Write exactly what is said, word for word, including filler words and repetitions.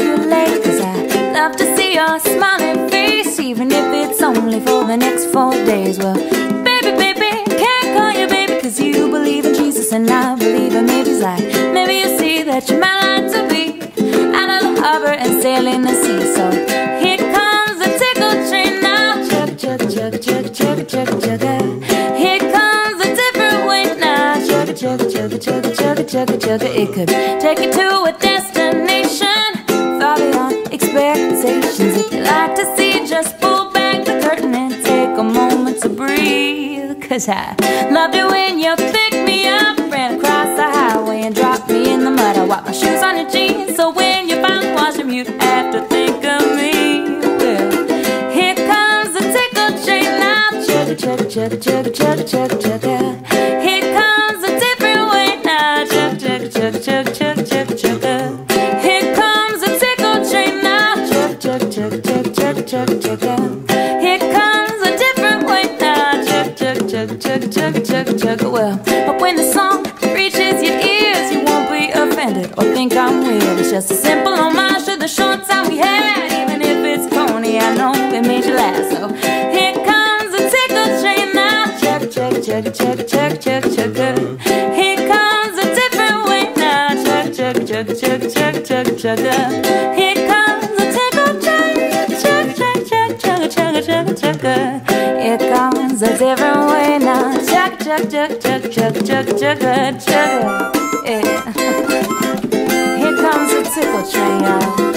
too late, 'cause I love to see your smiling face, even if it's only for the next four days. Well, baby, baby, can't call you baby, 'cause you believe in Jesus and I believe in maybe's like. Maybe you see that you're my light to be out of the harbor and sailing the sea. So here comes the tickle train now, chugga, chugga, chugga, chugga, chugga, chugga, chugga. Here comes a different way now, chugga, chugga, chugga, chugga, chugga, chugga, chugga. It could take you to a destination far beyond expectations. If you like to see, just pull back the curtain and take a moment to breathe, 'cause I loved it when you picked me up, ran across the highway and dropped me in the mud. I wiped my shoes on your jeans, so when you finally wash them, you'd have to think of me. Well, here comes the tickle train now, chugga, chugga, chugga, chugga, chugga, chugga, chugga. Here comes a different way now, chugga, chugga, chugga, chugga, chugga, chugga, chugga. Here comes a tickle train now, chugga, chugga, chugga, chugga, chugga, chugga, chugga. Here comes a different way now, chugga, chugga, chugga, chugga, chugga, chugga, chugga. Well, but when the song reaches your ears, you won't be offended or think I'm weird. It's just a simple homage to the short time we had. Even if it's corny, I know it made you laugh. So here comes a tickle train now, chugga, chugga, chugga, chugga, chugga, chugga, chugga. Here comes a different way now, chugga, chugga, chugga, chugga, chugga, chugga, chugga. Here comes a tickle train, chugga, chugga, chugga, chugga, chugga, chugga, chugga. Here comes a different way now, chugga, chugga, chugga, chugga, chugga, chugga, chugga, chugga. Yeah. Here comes a tickle train, y'all.